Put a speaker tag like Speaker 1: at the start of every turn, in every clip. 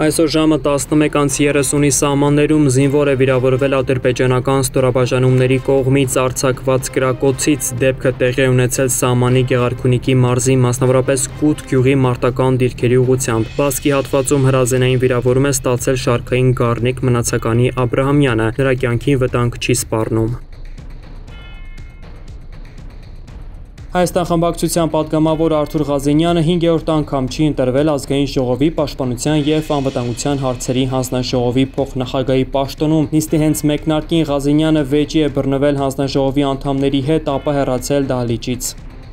Speaker 1: Այսօր ժամը 11:30-ի սահմաններում զինվոր է վիրավորվել ադրբեջանական ստորաբաժանումների կողմից արձակված կրակոցից։ Դեպքը տեղի է ունեցել սահմանի Գեղարքունիքի մարզի, մասնավորապես Կութ գյուղի մարտական դիրքերի ուղղությամբ։ Բասկի հատվածում հրազենային վիրավորում է ստացել շարքային Գառնիկ Մնացականի Աբրահամյանը։ Նրա կյանքին վտանգ չի սպառնում։ Հայաստան խմբակցության պատգամավոր Արթուր Ղազենյանը 5-րդ անգամ չի ընտրվել ազգային ժողովի պաշտպանության և անվտանգության հարցերի հանձնաժողովի փոխնախագահի պաշտոնում։ Նիստի հենց մեկնարկին Ղազենյանը վեճի է բռնվել հանձնաժողովի անդամների հետ, ապա հեռացել դահլիճից։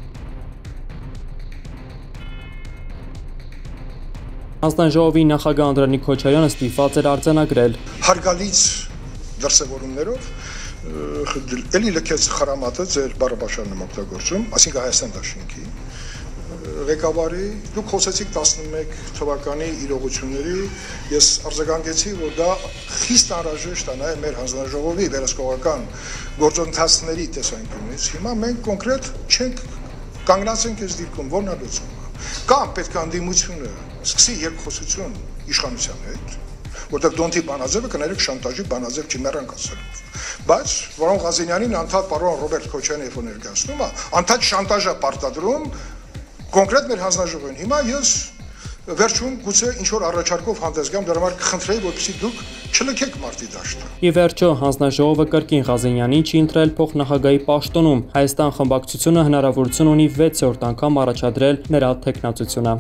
Speaker 1: Հանձնաժողովի նախագահ Անդրանիկ Քոչարյանը ստիպված էր արձանագրել.
Speaker 2: Հարգալից դրսևորումներով էլի լքեց խրամատը ձեր բառապաշարն օգտագործում, այսինքն Հայաստան Դաշինքի ղեկավարի, դուք խոսեցիք 11 թվականի իրողությունների, ես արձագանքեցի, որ դա խիստ անհրաժեշտ է նաև մեր հանձնաժողովի վերահսկողական գործընթացների տեսանկյունից։ Հիմա մենք կոնկրետ չենք կանգնած ենք այս դիրքում, որն է լուծումը։ Կամ պետք է անդիմությունը սկսի երկխոսություն իշխանության հետ, որտեղ Դոնթի բանաձևը կներեք շանտաժի բանաձև չի մեռանք ասելով։ Բայց որոնք Ղազենյանին անդադ պարոն Ռոբերտ Քոչարյանը երբ ներկայացնում է, անդադ շանտաժ է պարտադրում կոնկրետ մեր հանձնաժողովին։ Հիմա ես վերջում գուցե ինչ-որ առաջարկով հանդես գամ, դրա համար կխնդրեի, որպեսզի դուք չլքեք մարտի դաշտը։
Speaker 1: Ի վերջո, հանձնաժողովը կրկին Ղազենյանին չի ընտրել փոխնախագահի պաշտոնում։ Հայաստան խմբակցությունը հնարավորություն ունի 6-րդ անգամ առաջադրել նրա թեկնածությունը։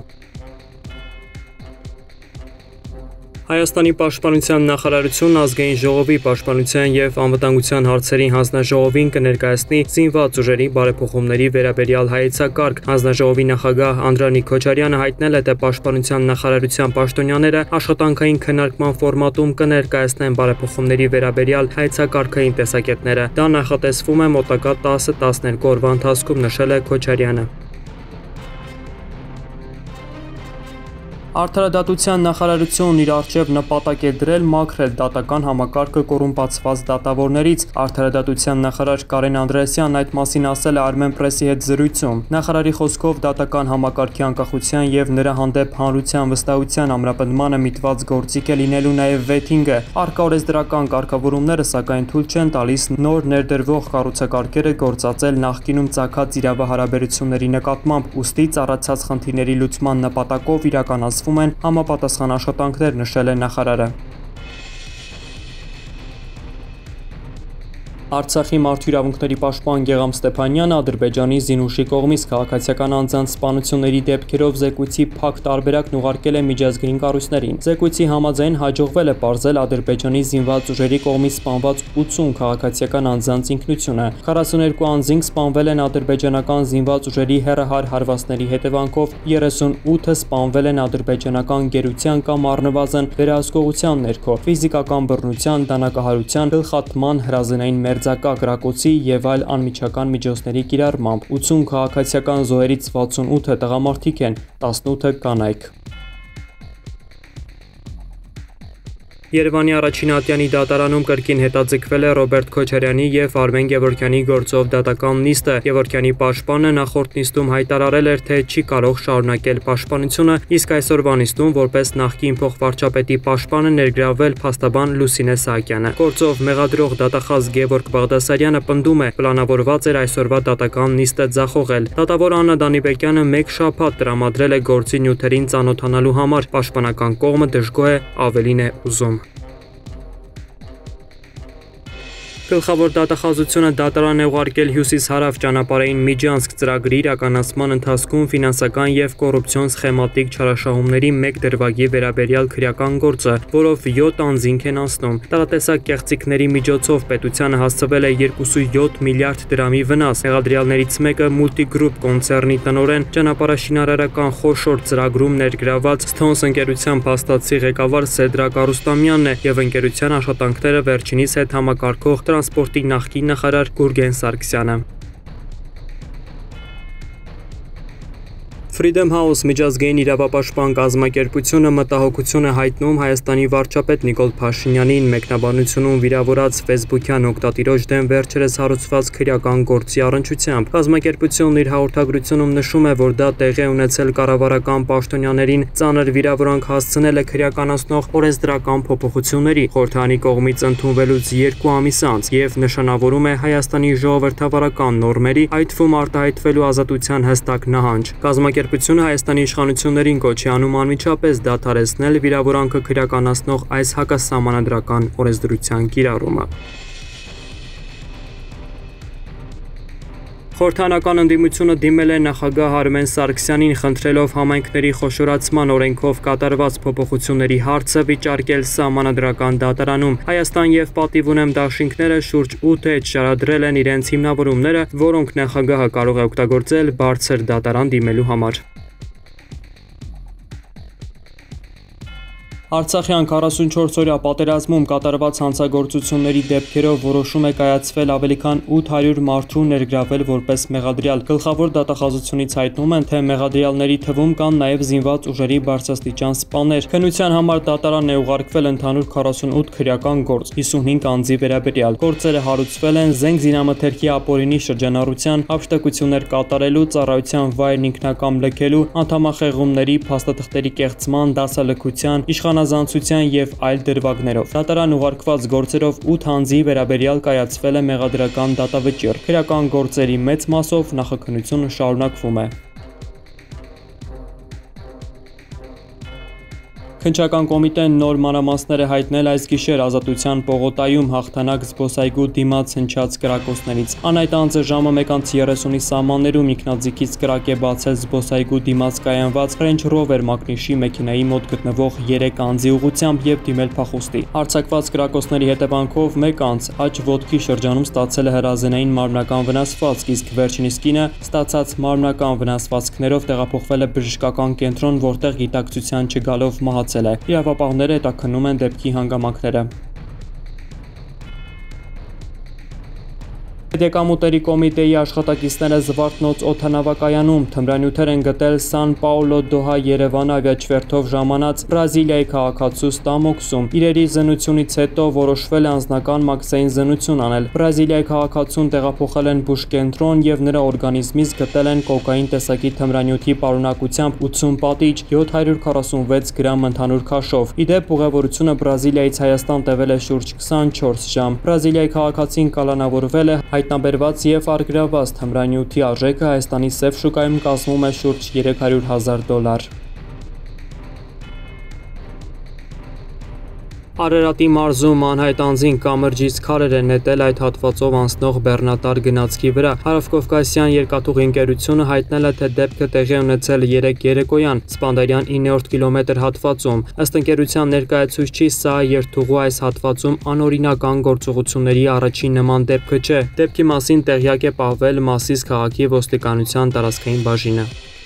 Speaker 1: Հայաստանի պաշտպանության նախարարությունն ազգային ժողովի պաշտպանության և անվտանգության հարցերի հանձնաժողովին կներկայացնի զինված ուժերի բարեփոխումների վերաբերյալ հայեցակարգ։ Հանձնաժողովի նախագահ Անդրանիկ Քոչարյանը հայտնել է, թե պաշտպանության նախարարության պաշտոնյաները աշխատանքային քննարկման ֆորմատում կներկայացնեն բարեփոխումների վերաբերյալ հայեցակարգային տեսակետները։ Դա նախատեսվում է մոտակա 10-12 օրվա ընթացքում, նշել է Քոչարյանը։ Արդարադատության նախարարությունն իր առջև նպատակ է դրել մաքրել դատական համակարգը կոռումպացված դատավորներից։ Արդարադատության նախարար Կարեն Անդրեասյանն այդ մասին ասել է Armenpress-ի հետ զրույցում։ Նախարարի խոսքով դատական համակարգի անկախության և նրա հանդեպ հանրության վստահության ամրապնդմանը միտված գործիք է լինելու նաև վեթինգը։ Առկա օրենսդրական կարգավորումները սակայն թույլ չեն տալիս նոր ներդրվող կառույցակարգերը գործածել նախկինում ծագած իրավահարաբերությունների նկատմամբ, ուստի ծառացած խնդիրների լուծման նպատակով իրականացվում են համապատասխան աշխատանքներ, նշել է նախարարը։ Արցախի մարդու իրավունքների պաշտպան Գեգամ Ստեփանյանը Ադրբեջանի Զինուշի կողմից քաղաքացիական անձանց սպանությունների դեպքերով զեկույցի փակ տարբերակն ուղարկել է միջազգային կառույցներին։ Զեկույցի համաձայն հաջողվել է պարզել Ադրբեջանի զինված ուժերի կողմից սպանված 80 քաղաքացիական անձանց ինքնությունը։ 42 անձինք սպանվել են ադրբեջանական զինված ուժերի հեռահար հարվածների հետևանքով, 38-ը սպանվել են ադրբեջանական գերության կամ առնվազն վերահսկողության ներքո, ֆիզիկական բռնության, դանակահարության, գլխատման, հրազենային կրակոցի և այլ անմիջական միջոցների կիրառմամբ։ 80 քաղաքացիական զոհերից 68-ը տղամարդիկ են, 18-ը կանայք։ Երևանի առաջին ատյանի դատարանում կրկին հետաձգվել է Ռոբերտ Քոչարյանի և Արմեն Գևորգյանի գործով դատական նիստը։ Գևորգյանի պաշտպանը նախորդ նիստում հայտարարել էր, թե չի կարող շարունակել պաշտպանությունը, իսկ այսօրվա նիստում որպես նախկին փոխվարչապետի պաշտպանը ներգրավվել փաստաբան Լուսինե Սահակյանը։ Գործով մեղադրող դատախազ Գևորգ Բաղդասարյանը պնդում է, պլանավորված էր այսօրվա դատական նիստը ձախողել։ Դատավոր Աննա Դանիբեկյանը մեկ շաբաթ տրամադրել է գործի նյութերին ծանոթանալու համար, պաշտպանական կողմը դժգոհ է, ավելին է ուզում։ Գլխավոր դատախազությունը դատարան է ուղարկել Հյուսիս-Հարավ ճանապարհային միջանցք ծրագրի իրականացման ընթացքում ֆինանսական և կոռուպցիոն սխեմատիկ չարաշահումների մեկ դրվագի վերաբերյալ քրեական գործը, որով 7 անձինք են անցնում։ Տարատեսակ կեղծիքների միջոցով պետությանը հասցվել է 2.7 միլիարդ դրամի վնաս։ Մեղադրյալներից մեկը Multigroup կոնցեռնի տնօրեն, ճանապարհաշինարարական խոշոր ծրագրում ներգրավված Stones ընկերության փաստացի ղեկավար Սեդրակ Արուստամյանն է և ընկերության աշխատանքները վերջինիս հետ համակարգող տրանսպորտի նախկին նախարար Գուրգեն Սարգսյանը։ Freedom House միջազգային իրավապաշտպան կազմակերպությունը մտահոգություն է հայտնում Հայաստանի վարչապետ Նիկոլ Փաշինյանին մեկնաբանությունում վիրավորած Facebook-յան օգտատիրոջ դեմ վերջերս հարուցված քրեական գործի առնչությամբ։ Կազմակերպությունն իր հաղորդագրությունում նշում է, որ դա տեղի է ունեցել կառավարական պաշտոնյաներին ծանր վիրավորանք հասցնել է քրեականացնող օրենսդրական փոփոխությունների խորհրդանի կողմից ընդունվելուց 2 ամիս անց եւ նշանավորում է Հայաստանի ժողովրդավարական նորմերի, այդ թվում արտահայտվելու ազատության հստակ նահանջ։ Կազմակերպությունը Հայաստանի իշխանություններին կոչ է անում անմիջապես դադարեցնել վիրավորանքը քրեականացնող այս հակասահմանադրական օրենսդրության կիրառումը։ Խորհրդանական ընդդիմությունը դիմել է նախագահ Արմեն Սարգսյանին խնդրելով համայնքների խոշորացման օրենքով կատարված փոփոխությունների հարցը վիճարկել սահմանադրական դատարանում։ Հայաստան եւ Պատիվ ունեմ դաշինքները շուրջ 8 էջ շարադրել են իրենց հիմնավորումները, որոնք նախագահը կարող է օգտագործել բարձր դատարան դիմելու համար։ Արցախյան 44-օրյա պատերազմում կատարված հանցագործությունների դեպքերով որոշում է կայացվել ավելի քան 800 մարդու ներգրավել որպես մեղադրյալ։ Գլխավոր դատախազությունից հայտնում են, թե մեղադրյալների թվում կան նաև զինված ուժերի բարձրաստիճան սպաներ։ Քննության համար դատարան է ուղարկվել ընդհանուր 48 քրեական գործ, 55 անձի վերաբերյալ։ Գործերը հարուցվել են զենք զինամթերքի ապօրինի շրջանառության, հափշտակություններ կատարելու, ծառայության վայրն ինքնակամ լքելու, անդամախեղումների, փաստաթղթերի կեղծման, դասալքության, իշխանազանցության եւ այլ դրվագներով։ Դատարան ուղարկված գործերով 8 անձի վերաբերյալ կայացվել է մեղադրական դատավճիռ։ Քրեական գործերի մեծ մասով նախաքննությունը շարունակվում է։ Քննչական կոմիտեն նոր մանրամասներ է հայտնել այս գիշեր Ազատության պողոտայում հաղթանակ զբոսայգու դիմաց հնչած կրակոցներից։ Անայդ անձը ժամը 1:30-ի սահմաններում ինքնաձիգից կրակ է բացել զբոսայգու դիմաց կայանված Range Rover մակնիշի մեքենայի մոտ գտնվող 3 անձի ուղղությամբ եւ դիմել փախուստի։ Արձակված կրակոցների հետևանքով 1 անձ աջ ոտքի շրջանում ստացել է հրազենային մարմնական վնասվածք, իսկ վերջինիս կինը ստացած մարմնական վնասվածքներով տեղափոխվել է բժշկական կենտրոն, որտեղ գիտակցության չգալով մահացել է։ Իրավապահները հետաքննում են դեպքի հանգամանքները։ Պետեկամուտերի կոմիտեի աշխատակիցները Զվարթնոց օդանավակայանում թմրանյութեր են գտել Սան Պաուլո Դոհա Երևան ավիաչվերթով ժամանած Բրազիլիայի քաղաքացու Ստամոքսում։ Իրերի զննությունից հետո որոշվել է անձնական մաքսային զննություն անել։ Բրազիլիայի քաղաքացուն տեղափոխել են բուժկենտրոն եւ նրա օրգանիզմից գտել են կոկային տեսակի թմրանյութի պարունակությամբ 80 պատիճ, 746 գրամ ընդհանուր քաշով։ Իդեպ ուղևորությունը Բրազիլիայից Հայաստան տևել է շուրջ 24 ժամ։ Բրազիլիայի քաղաքացին կալանավորվել է, հայտնաբերված եւ արգրաված թմրանյութի արժեքը Հայաստանի սև շուկայում կազմում է շուրջ $300,000։ Արարատի մարզում անհայտ անձին կամրջից քարեր են նետել այդ հատվածով անցնող բեռնատար գնացքի վրա։ Հարավկովկասյան երկաթուղի ընկերությունը հայտնել է, թե դեպքը տեղի է ունեցել 3 երեկոյան Սպանդարյան 9-րդ կիլոմետր հատվածում։ Ըստ ընկերության ներկայացուցչի, սա երթուղու այս հատվածում անօրինական գործողությունների առաջին նման դեպքը չէ։ Դեպքի մասին տեղյակ է պահվել Մասիս քաղաքի ոստիկանության տարածքային բաժինը։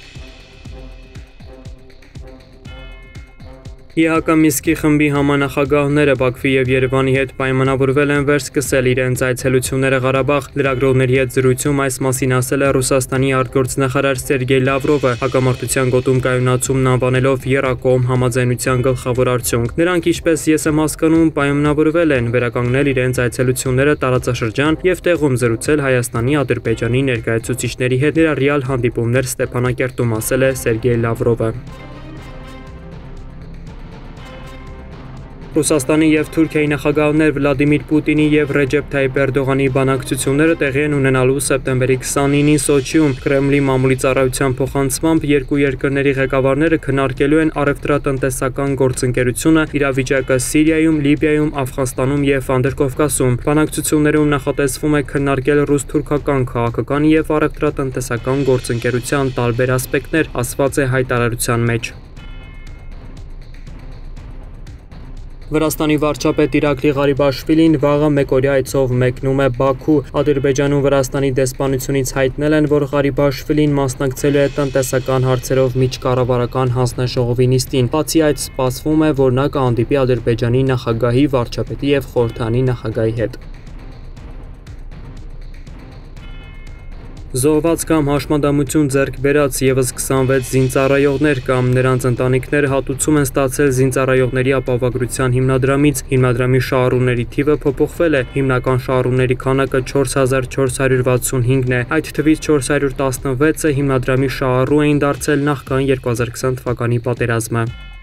Speaker 1: ԵՀԿ Միսկի խմբի համանախագահները Բաքվի եւ Երևանի հետ պայմանավորվել են վերսկսել իրենց այցելությունները Ղարաբաղ։ Լրագրողների հետ զրույցում այս մասին ասել է Ռուսաստանի արտգործնախարար Սերգեյ Լավրովը, հակամարտության գոտում կայունացումն անվանելով եռակողմ համաձայնության գլխավոր արդյունք։ Նրանք, ինչպես ես եմ հասկանում, պայմանավորվել են վերականգնել իրենց այցելությունները տարածաշրջան եւ տեղում զրուցել Հայաստանի, Ադրբեջանի ներկայացուցիչների հետ, ներառյալ հանդիպումներ Ստեփանակերտում, ասել է Սերգեյ Լավրովը։ Ռուսաստանի եւ Թուրքիայի նախագահներ Վլադիմիր Պուտինի եւ Ռեջեփ Թայիպ Էրդողանի բանակցությունները տեղի են ունենալու սեպտեմբերի 29-ին Սոչիում։ Կրեմլի մամուլի ծառայության փոխանցմամբ երկու երկրների ղեկավարները քննարկելու են առևտրատնտեսական գործընկերությունը, իրավիճակը Սիրիայում, Լիբիայում, Աֆղանստանում եւ Անդրկովկասում։ Բանակցություններում նախատեսվում է քննարկել ռուս-թուրքական քաղաքական եւ առևտրատնտեսական գործընկերության տարբեր ասպեկտներ, ասված է հայտարարության մեջ։ Վրաստանի վարչապետ Իրակլի Ղարիբաշվիլին վաղը մեկօրյա այցով մեկնում է Բաքու։ Ադրբեջանում Վրաստանի դեսպանությունից հայտնել են, որ Ղարիբաշվիլին մասնակցելու է տնտեսական հարցերով միջկառավարական հանձնաժողովի նիստին։ Բացի այդ, սպասվում է, որ նա կհանդիպի Ադրբեջանի նախագահի, վարչապետի եւ խորհրդանի նախագահի հետ։ Զոհված կամ հաշմանդամություն ձեռք բերած եւս 26 զինծառայողներ կամ նրանց ընտանիքները հատուցում են ստացել զինծառայողների ապահովագրության հիմնադրամից։ Հիմնադրամի շահառուների թիվը փոփոխվել է, հիմնական շահառուների քանակը 4465-ն է, այդ թվից 416-ը հիմնադրամի շահառու էին դարձել նախքան 2020 թվականի պատերազմը։